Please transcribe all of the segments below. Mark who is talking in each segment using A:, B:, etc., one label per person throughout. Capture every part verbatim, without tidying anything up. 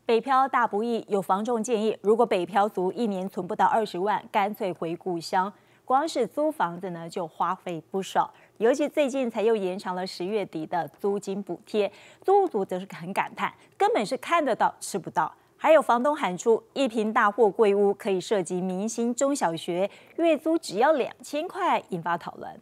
A: 北漂大不易，有房仲建议，如果北漂族一年存不到二十万，干脆回故乡。光是租房子呢，就花费不少。尤其最近才又延长了十月底的租金补贴，租屋族则是很感叹，根本是看得到吃不到。还有房东喊出，一坪大货柜屋可以涉及明星中小学，月租只要两千块，引发讨论。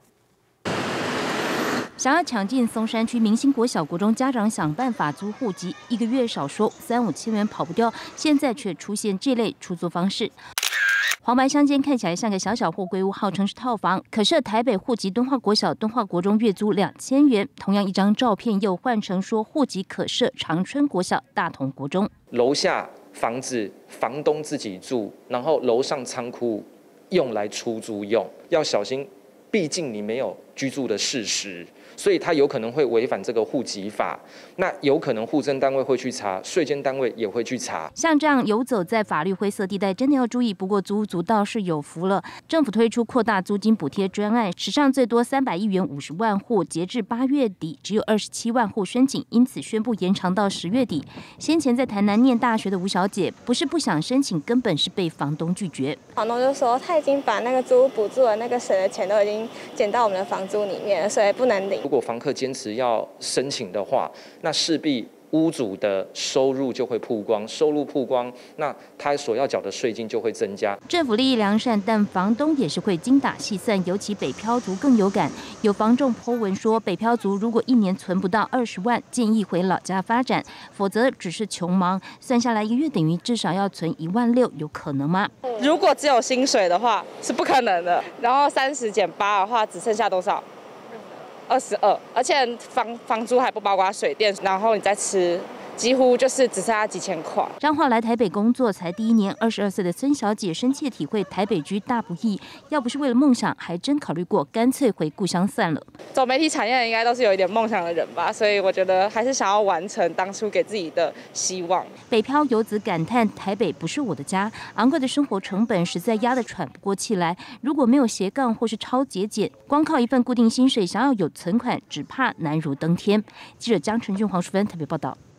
B: 想要抢进松山区明星国小、国中，家长想办法租户籍，一个月少说三五千元跑不掉。现在却出现这类出租方式。黄白相间，看起来像个小小货柜屋，号称是套房。可是台北户籍敦化国小、敦化国中月租两千元，同样一张照片又换成说户籍可设长春国小、大同国中。
C: 楼下房子房东自己住，然后楼上仓库用来出租用，要小心。 毕竟你没有居住的事实，所以他有可能会违反这个户籍法。那有可能户政单位会去查，税监单位也会去查。
B: 像这样游走在法律灰色地带，真的要注意。不过租屋族倒是有福了，政府推出扩大租金补贴专案，史上最多三百亿元，五十万户，截至八月底只有二十七万户申请，因此宣布延长到十月底。先前在台南念大学的吴小姐，不是不想申请，根本是被房东拒绝。
D: 房东就说他已经把那个租屋补助的那个省的钱都已经 减到我们的房租里面，所以不能领。
C: 如果房客坚持要申请的话，那势必屋主的收入就会曝光，收入曝光，那他所要缴的税金就会增加。
B: 政府利益良善，但房东也是会精打细算，尤其北漂族更有感。有房仲po文说，北漂族如果一年存不到二十万，建议回老家发展，否则只是穷忙。算下来一个月等于至少要存一万六，有可能吗？
E: 如果只有薪水的话是不可能的，然后三十减八的话只剩下多少？二十二，而且房房租还不包括水电，然后你再吃，几乎就是只剩下几千块。
B: 彰化来台北工作才第一年，二十二岁的孙小姐深切体会台北居大不易，要不是为了梦想，还真考虑过干脆回故乡算了。
E: 走媒体产业的应该都是有一点梦想的人吧，所以我觉得还是想要完成当初给自己的希望。
B: 北漂游子感叹：台北不是我的家，昂贵的生活成本实在压得喘不过气来。如果没有斜杠或是超节俭，光靠一份固定薪水，想要有存款，只怕难如登天。记者江晨俊、黄淑芬特别报道。